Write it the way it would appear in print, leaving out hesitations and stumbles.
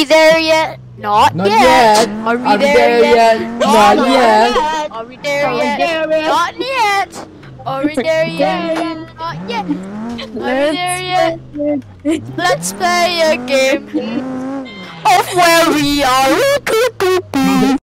we there yet? Not yet. Are we there yet? Not yet. Are we there yet? Not yet. Are we there yet? Not yet. Are we there yet? Let's play a game of where we are.